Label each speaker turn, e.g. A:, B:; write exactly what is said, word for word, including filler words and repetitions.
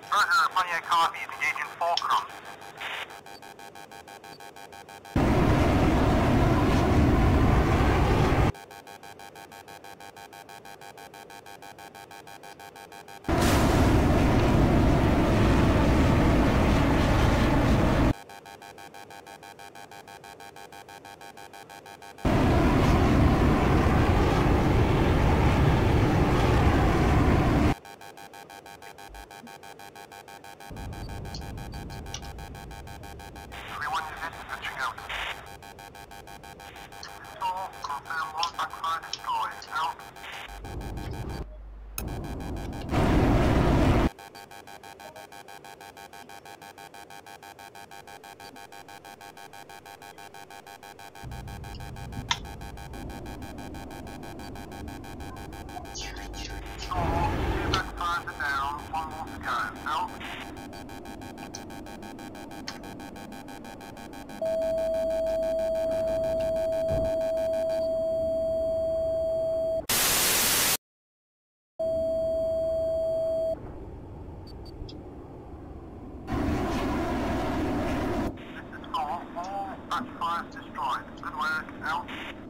A: Roger, twenty-eight copies. Engaging Fulcrum. Everyone is in, switching out. All confirm all backfire destroyed. Out. All two backfires are down, one more to go. Out. This is all, all backfires destroyed. Good work. Out.